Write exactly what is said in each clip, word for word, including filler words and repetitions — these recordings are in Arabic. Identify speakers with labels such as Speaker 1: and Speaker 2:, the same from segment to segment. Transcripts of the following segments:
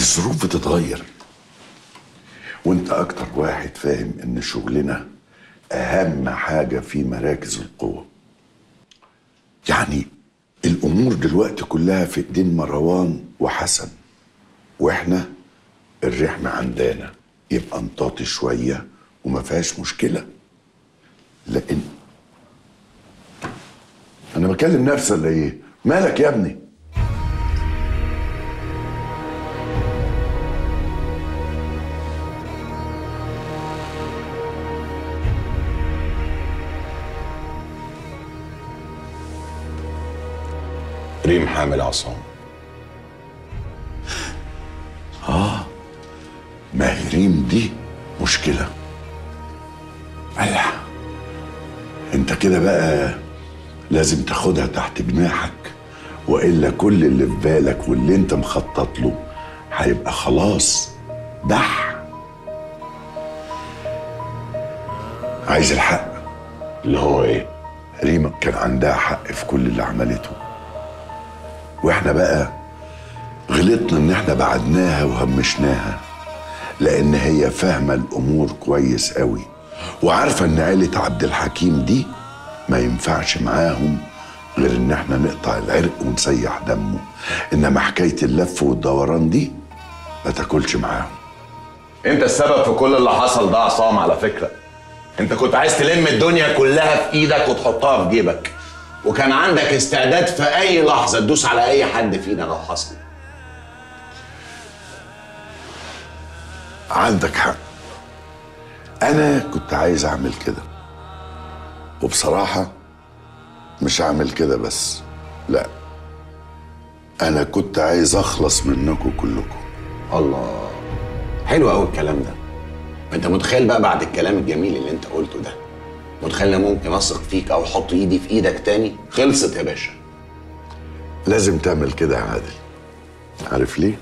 Speaker 1: الظروف بتتغير، وانت اكتر واحد فاهم ان شغلنا اهم حاجة في مراكز القوة. يعني الامور دلوقتي كلها في ايدين مروان وحسن، واحنا الرحمة عندنا، يبقى نطاطي شوية وما فيهاش مشكلة. لان انا بكلم نفسي ولا ايه؟ مالك يا ابني؟
Speaker 2: ريم حامل عصام.
Speaker 1: اه ما هي ريم دي مشكلة. الله، انت كده بقى لازم تاخدها تحت جناحك، والا كل اللي في بالك واللي انت مخطط له هيبقى خلاص دح. عايز الحق.
Speaker 2: اللي هو ايه؟
Speaker 1: ريم كان عندها حق في كل اللي عملته، واحنا بقى غلطنا ان احنا بعدناها وهمشناها، لان هي فاهمه الامور كويس قوي، وعارفه ان عيله عبد الحكيم دي ما ينفعش معاهم غير ان احنا نقطع العرق ونسيح دمه، انما حكايه اللف والدوران دي ما تاكلش معاهم.
Speaker 2: انت السبب في كل اللي حصل ده عصام. على فكره انت كنت عايز تلم الدنيا كلها في ايدك وتحطها في جيبك، وكان عندك استعداد في اي لحظه تدوس على اي حد فينا لو حصل.
Speaker 1: عندك حق، انا كنت عايز اعمل كده، وبصراحه مش هعمل كده بس، لا، انا كنت عايز اخلص منكم كلكم.
Speaker 2: الله، حلو قوي الكلام ده. انت متخيل بقى بعد الكلام الجميل اللي انت قلته ده، متخيل ممكن اثق فيك او احط ايدي في ايدك تاني؟ خلصت يا باشا.
Speaker 1: لازم تعمل كده يا عادل. عارف ليه؟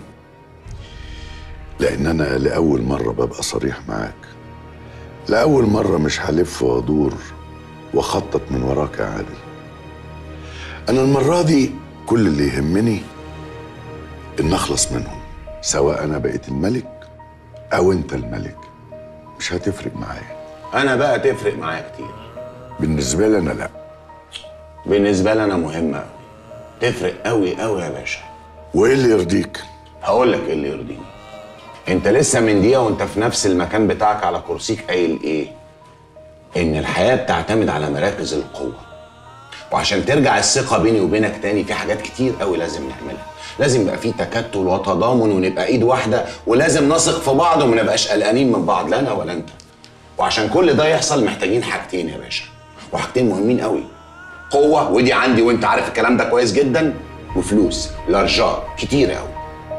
Speaker 1: لان انا لاول مره ببقى صريح معاك، لاول مره مش هلف وادور واخطط من وراك يا عادل. انا المره دي كل اللي يهمني ان اخلص منهم، سواء انا بقيت الملك او انت الملك، مش هتفرق معايا.
Speaker 2: انا بقى تفرق معايا كتير.
Speaker 1: بالنسبه لي انا لا.
Speaker 2: بالنسبه لي انا مهمه قوي، تفرق قوي قوي يا باشا.
Speaker 1: وايه اللي يرضيك؟
Speaker 2: هقول لك ايه اللي يرضيني. انت لسه من دقيقه وانت في نفس المكان بتاعك على كرسيك قايل ايه؟ ان الحياه بتعتمد على مراكز القوه، وعشان ترجع الثقه بيني وبينك تاني في حاجات كتير قوي لازم نعملها. لازم يبقى في تكتل وتضامن ونبقى ايد واحده، ولازم نثق في بعض وما نبقاش قلقانين من بعض، لا انا ولا انت. وعشان كل ده يحصل محتاجين حاجتين يا باشا، وحاجتين مهمين قوي. قوه، ودي عندي وانت عارف الكلام ده كويس جدا، وفلوس لارجات كتير قوي.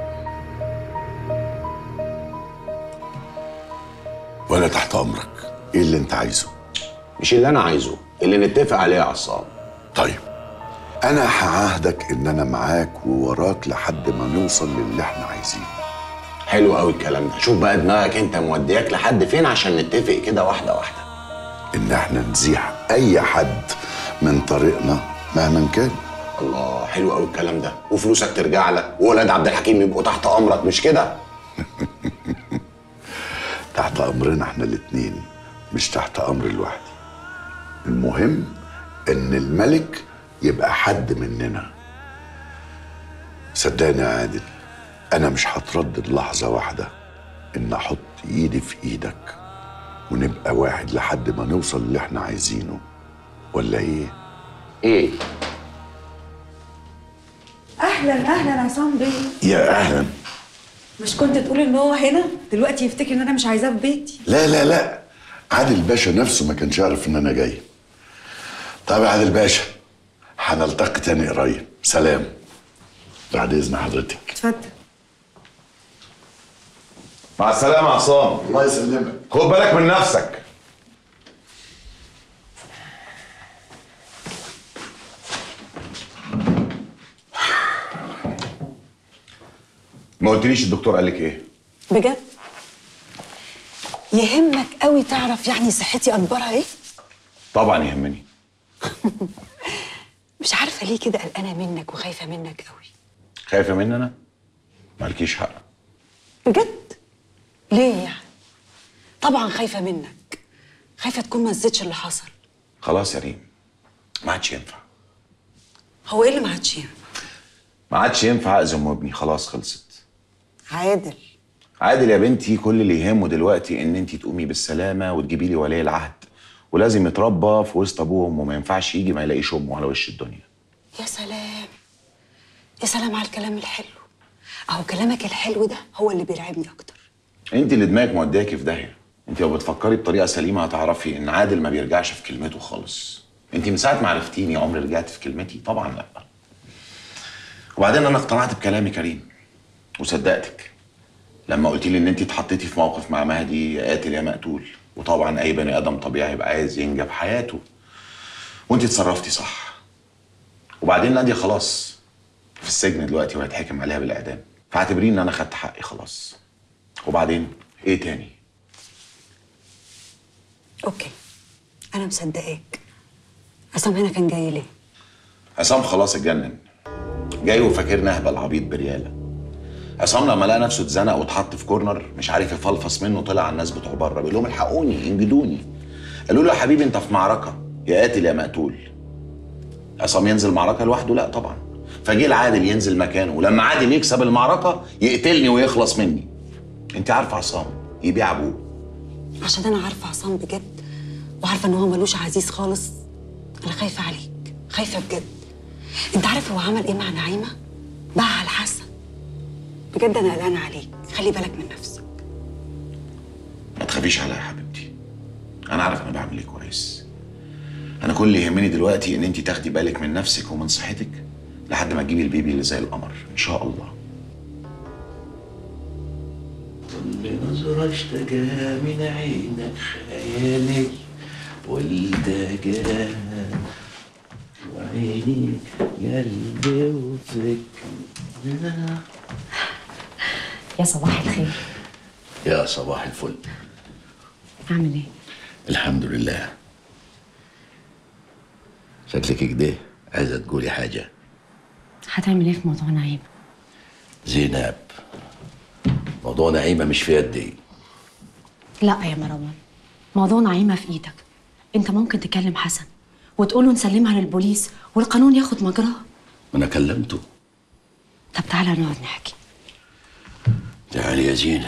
Speaker 1: وانا تحت امرك. ايه اللي انت عايزه؟
Speaker 2: مش اللي انا عايزه، اللي نتفق عليه يا عصام.
Speaker 1: طيب انا هعاهدك ان انا معاك ووراك لحد ما نوصل للي احنا عايزينه.
Speaker 2: حلو قوي الكلام ده. شوف بقى دماغك انت مودياك لحد فين عشان نتفق كده واحده واحده.
Speaker 1: ان احنا نزيح اي حد من طريقنا مهما كان.
Speaker 2: الله، حلو قوي الكلام ده. وفلوسك ترجع لك، وولاد عبد الحكيم يبقوا تحت امرك، مش كده؟
Speaker 1: تحت امرنا احنا الاتنين، مش تحت امر لوحدي. المهم ان الملك يبقى حد مننا. صدقني يا عادل، انا مش هتردد لحظه واحده ان احط ايدي في ايدك ونبقى واحد لحد ما نوصل اللي احنا عايزينه. ولا ايه؟
Speaker 2: ايه؟
Speaker 3: اهلا اهلا عصام بيه.
Speaker 1: يا اهلا.
Speaker 3: مش كنت تقول ان هو هنا؟ دلوقتي يفتكر ان انا مش عايزاه في بيتي.
Speaker 1: لا لا لا، عادل باشا نفسه ما كانش يعرف ان انا جاي. طب يا عادل باشا، هنلتقي تاني قريب. سلام. بعد اذن حضرتك.
Speaker 3: اتفضل.
Speaker 2: مع السلامه يا عصام.
Speaker 1: الله يسلمك.
Speaker 2: خد بالك من نفسك. ما قلتليش الدكتور قال لك ايه؟
Speaker 3: بجد؟ يهمك قوي تعرف يعني صحتي اخبارها ايه؟
Speaker 2: طبعا يهمني.
Speaker 3: مش عارفه ليه كده قلقانه منك وخايفه منك قوي.
Speaker 2: خايفه مني انا؟ مالكيش حق.
Speaker 3: بجد؟ ليه يعني؟ طبعا خايفه منك، خايفه تكون ما نسيتش اللي حصل.
Speaker 2: خلاص يا ريم، ما عادش ينفع.
Speaker 3: هو ايه اللي ما عادش ينفع؟
Speaker 2: ما عادش ينفع اذي ام ابني، خلاص خلصت.
Speaker 3: عادل،
Speaker 2: عادل يا بنتي كل اللي يهمه دلوقتي ان انت تقومي بالسلامه وتجيبي لي ولي العهد، ولازم يتربى في وسط ابوه وامه، ما ينفعش يجي ما يلاقيش امه على وش الدنيا.
Speaker 3: يا سلام يا سلام على الكلام الحلو. اهو كلامك الحلو ده هو اللي بيرعبني اكتر.
Speaker 2: انت اللي دماغك موداكي في داهيه. انت لو بتفكري بطريقه سليمه هتعرفي ان عادل ما بيرجعش في كلمته خالص. انت من ساعه ما عرفتيني عمري رجعت في كلمتي؟ طبعا لا. وبعدين انا اقتنعت بكلامي كريم وصدقتك لما قلت لي ان انت اتحطيتي في موقف مع مهدي يا قاتل يا مقتول، وطبعا اي بني ادم طبيعي يبقى عايز ينجب حياته، وانت اتصرفتي صح. وبعدين ناديه خلاص في السجن دلوقتي وهيتحكم عليها بالاعدام، فاعتبريه ان انا خدت حقي خلاص. وبعدين ايه تاني؟
Speaker 3: اوكي انا مصدقاك. عصام هنا كان جاي ليه؟
Speaker 2: عصام خلاص اتجنن، جاي وفاكرني اهبل عبيط برياله. عصام لما لقى نفسه اتزنق واتحط في كورنر مش عارف يفلفص منه، طلع على الناس بتوع بره بيقول لهم الحقوني انجدوني. قالوا له يا حبيبي انت في معركه يا قاتل يا مقتول. عصام ينزل معركه لوحده؟ لا طبعا. فجه العادل ينزل مكانه، ولما عادل يكسب المعركه يقتلني ويخلص مني. انت عارفه عصام يبيع ابوه.
Speaker 3: عشان انا عارفه عصام بجد، وعارفه ان هو ملوش عزيز خالص. انا خايفه عليك، خايفه بجد. انت عارف هو عمل ايه مع نعيمه؟ باعها لحسن. بجد انا قلقانه عليك، خلي بالك من نفسك.
Speaker 2: ما تخافيش عليا يا حبيبتي، انا عارف انا بعمل ايه كويس. انا كل اللي يهمني دلوقتي ان انت تاخدي بالك من نفسك ومن صحتك لحد ما تجيبي البيبي اللي زي القمر ان شاء الله.
Speaker 4: كل نظرة اشتكى من عينك خيالي والدجى وعيني قلبي وفكرة.
Speaker 5: يا صباح الخير.
Speaker 4: يا صباح الفل.
Speaker 5: عامل ايه؟
Speaker 4: الحمد لله. شكلك كده عايزة تقولي حاجة.
Speaker 5: هتعمل ايه في موضوع نعيمة؟
Speaker 4: زينب، موضوع نعيمة مش في يدي.
Speaker 5: لا يا مروان، موضوع نعيمة في ايدك. انت ممكن تكلم حسن وتقوله نسلمها للبوليس والقانون ياخد مجراه.
Speaker 4: أنا كلمته.
Speaker 5: طب تعالى نقعد نحكي.
Speaker 4: تعالي يا زينب.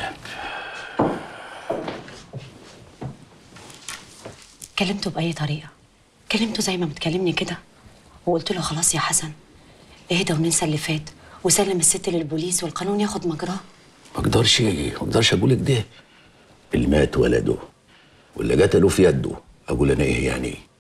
Speaker 5: كلمته بأي طريقة؟ كلمته زي ما بتكلمني كده وقلت له خلاص يا حسن اهدى وننسى اللي فات وسلم الست للبوليس والقانون ياخد مجراه؟
Speaker 4: ما اقدرش ما اقدرش اقول لك ده. اللي مات ولده واللي قتله في يده، اقول انا ايه يعني؟